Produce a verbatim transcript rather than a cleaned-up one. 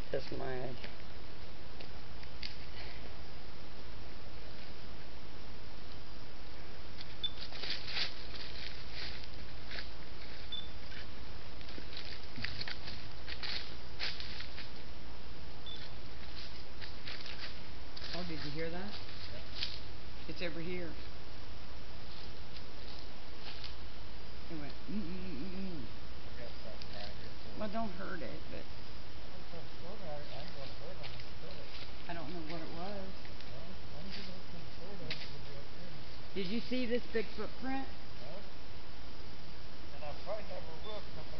That's my... Oh, did you hear that? Yeah. It's over here. It went mm mm mm mm. I got something right here for Well, don't hurt it, but I, I'm gonna hurt them and kill it. I don't know what it was. Well, as long as it looks some sort of, it'll be okay. Did you see this big footprint? No. And I probably never will, 'cause I'm gonna